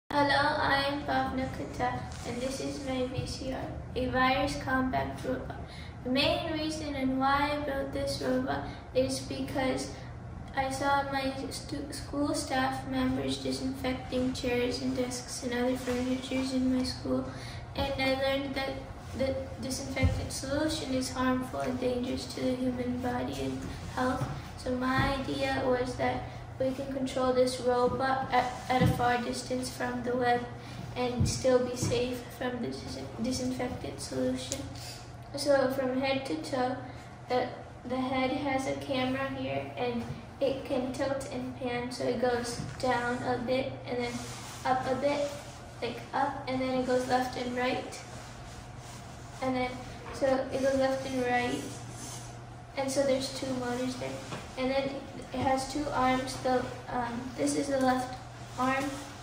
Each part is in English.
Hello, I am Pavna Kutta, and this is my VCR, a virus compact robot. The main reason and why I built this robot is because I saw my school staff members disinfecting chairs and desks and other furniture in my school, and I learned that the disinfectant solution is harmful and dangerous to the human body and health. So my idea was that we can control this robot at a far distance from the web and still be safe from the disinfectant solution. So from head to toe, the head has a camera here and it can tilt and pan, so it goes down a bit and then up a bit, like up, and then it goes left and right. And then, so it goes left and right. And so there's two motors there. And then it has two arms. This is the left arm.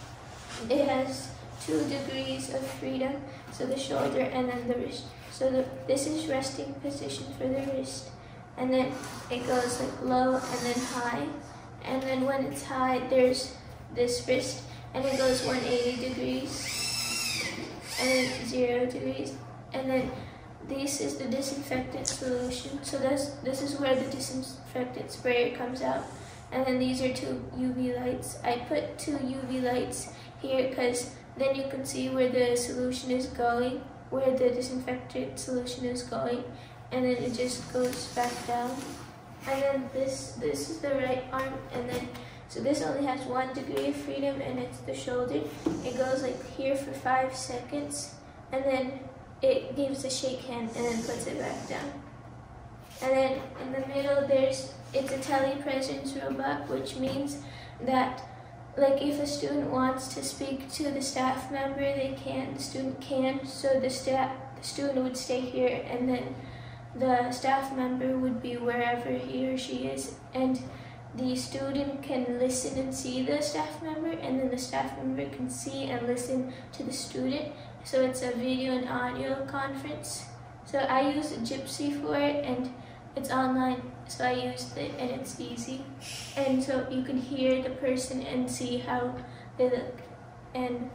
It has 2 degrees of freedom, so the shoulder and then the wrist. So this is resting position for the wrist. And then it goes like low and then high. And then when it's high, there's this wrist, and it goes 180 degrees, and then 0 degrees. And then this is the disinfectant solution. So this is where the disinfectant sprayer comes out. And then these are 2 UV lights. I put 2 UV lights here because then you can see where the solution is going, where the disinfectant solution is going, and then it just goes back down. And then this is the right arm, and then so this only has 1 degree of freedom, and it's the shoulder. It goes like here for 5 seconds, and then it gives a shake hand and then puts it back down. And then in the middle it's a telepresence robot, which means that like if a student wants to speak to the staff member, the student can, so the student would stay here and then the staff member would be wherever he or she is, and the student can listen and see the staff member, and then the staff member can see and listen to the student. So it's a video and audio conference. So I use Jitsi for it, and it's online, so I used it and it's easy. And so you can hear the person and see how they look. And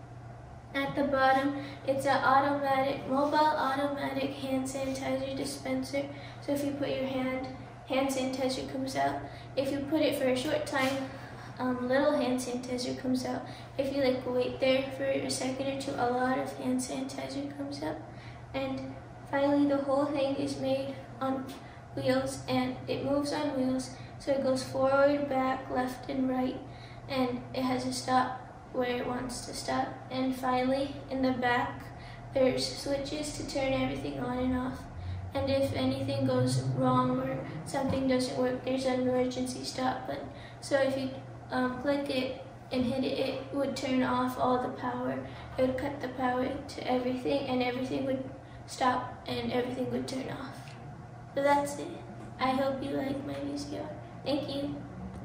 at the bottom, it's an mobile automatic hand sanitizer dispenser. So if you put your hand sanitizer comes out. If you put it for a short time, little hand sanitizer comes out. If you wait there for a second or two, a lot of hand sanitizer comes out. And finally, the whole thing is made on wheels, and it moves on wheels. So it goes forward, back, left, and right, and it has a stop where it wants to stop. And finally, in the back, there's switches to turn everything on and off. And if anything goes wrong or something doesn't work, there's an emergency stop button. So if you click it and hit it, it would turn off all the power. It would cut the power to everything, and everything would stop and everything would turn off. So that's it. I hope you like my VCR. Thank you.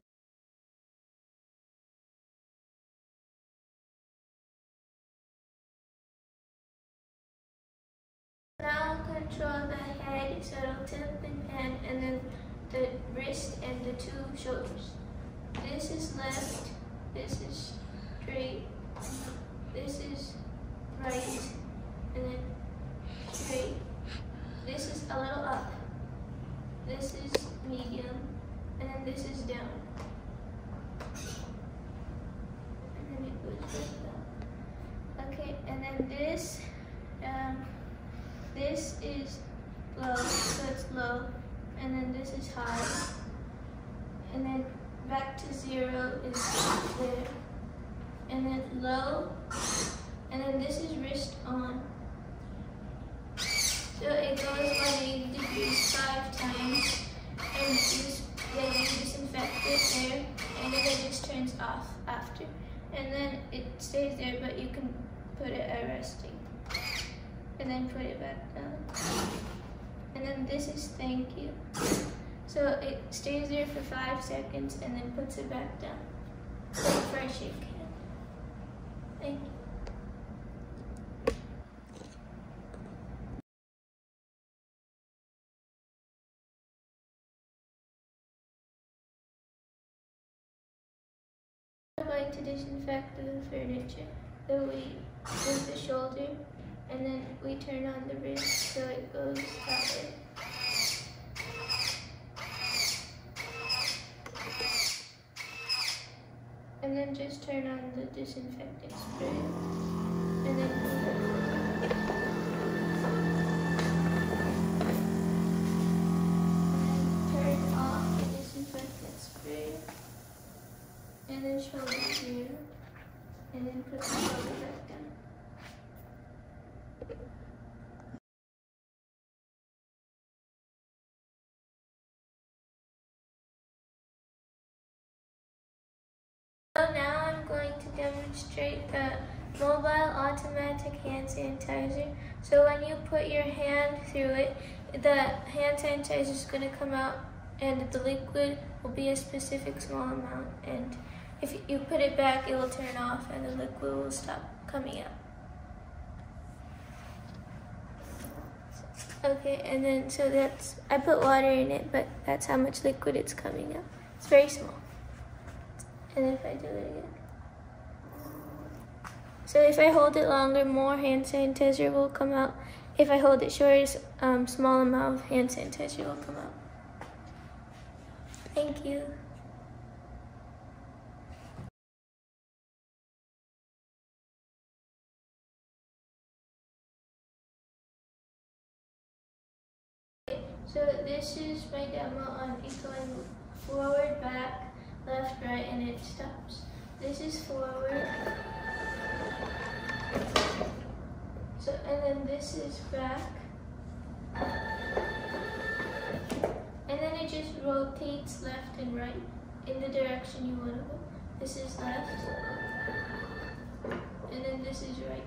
Now control the head, so it'll tilt and pan, and then the wrist and the 2 shoulders. This is left, this is straight, this is right, and then straight. This is a little up, this is medium, and then this is down. And then it goes like that. Okay, and then this is low, so it's low, and then this is high, and then back to 0 is there, and then low, and then this is wrist on. So it goes 180 degrees 5 times, and then you disinfect it there, and then it just turns off after. And then it stays there, but you can put it at resting, and then put it back down. And then this is thank you. So it stays there for 5 seconds and then puts it back down. Like for a shake hand. Thank you. going to disinfect the furniture. So we move the shoulder, and then we turn on the wrist so it goes that way. And then just turn on the disinfectant spray. And then turn off the disinfectant spray. And then shoulder here. And then put the shoulder back down. So now I'm going to demonstrate the mobile automatic hand sanitizer. So when you put your hand through it, the hand sanitizer is going to come out and the liquid will be a specific small amount. And if you put it back, it will turn off and the liquid will stop coming out. Okay, and then so I put water in it, but that's how much liquid it's coming out. It's very small. And if I do it again. So if I hold it longer, more hand sanitizer will come out. If I hold it short, small amount of hand sanitizer will come out. Thank you. So this is my demo on it going forward, back, left, right, and it stops. This is forward. So, and then this is back. And then it just rotates left and right in the direction you want to go. This is left. And then this is right.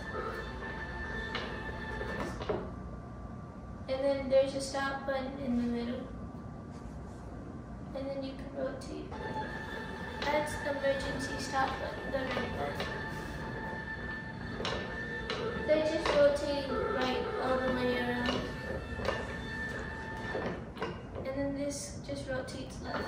And then there's a stop button in the middle. And then you can rotate. That's the emergency stop button, the right button. They just rotate right all the way around. And then this just rotates left.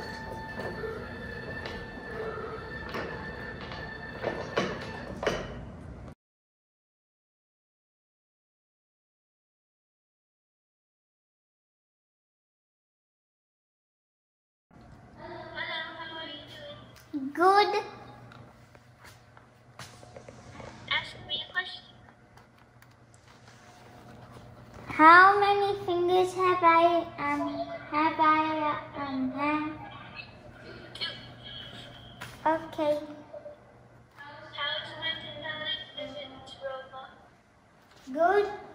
Good. Ask me a question. How many fingers have I have? Two. Okay. How is my intelligence robot? Good.